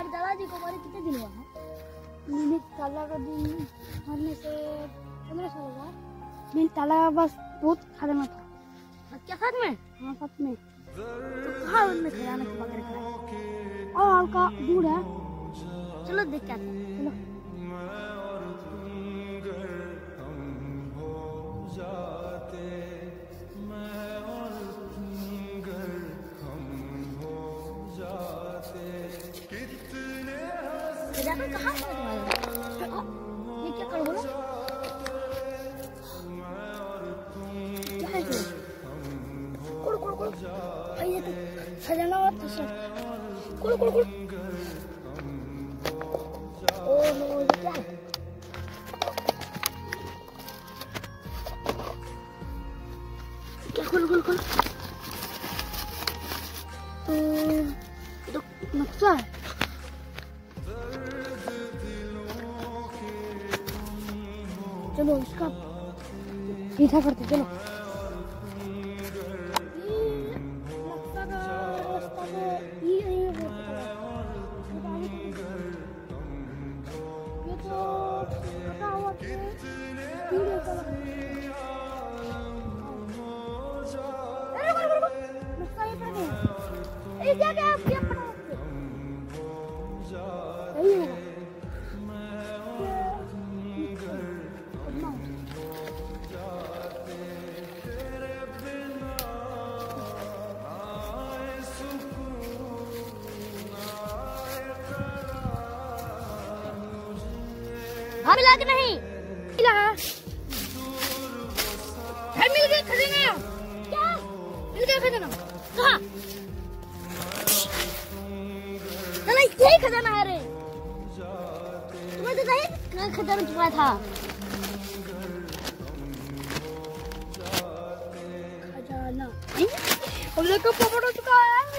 मेरे दादाजी को मरे कितने दिन हुआ है? मेरे ताला का दिन मरने से 15 साल हुआ। मेरे ताला बस बहुत खाने में था। क्या सच में? हाँ सच में। तो कहाँ उनने खजाना के बगैर खड़ा? और हल्का दूर है। चलो देख के आते हैं। चलो। खजाना कहाँ है तुम्हारा? ये क्या करो बोलो? क्या है ये? कुड़ कुड़ कुड़। भाई ये तो खजाना और तो सब। कुड़ कुड़ कुड़। ओह नो ये क्या है? क्या कुड़ कुड़ कुड़? ये तो नक्शा है। चलो इसका सीधा करते चलो। नक्शा का रास्ता तो ये नहीं है। ये तो पता हुआ कि वीडियो चला। अरे नक्शा ये पड़ गया। ये क्या क्या आप क्या पढ़ा? सही है। हाँ मिला कि नहीं? मिला। मिल गया खजाना। क्या? मिल गया खजाना। कहाँ? चला यही खजाना है रे। तुम्हें तो नहीं खजाना छुपा था। खजाना। हम लोग को पकड़ चुका है।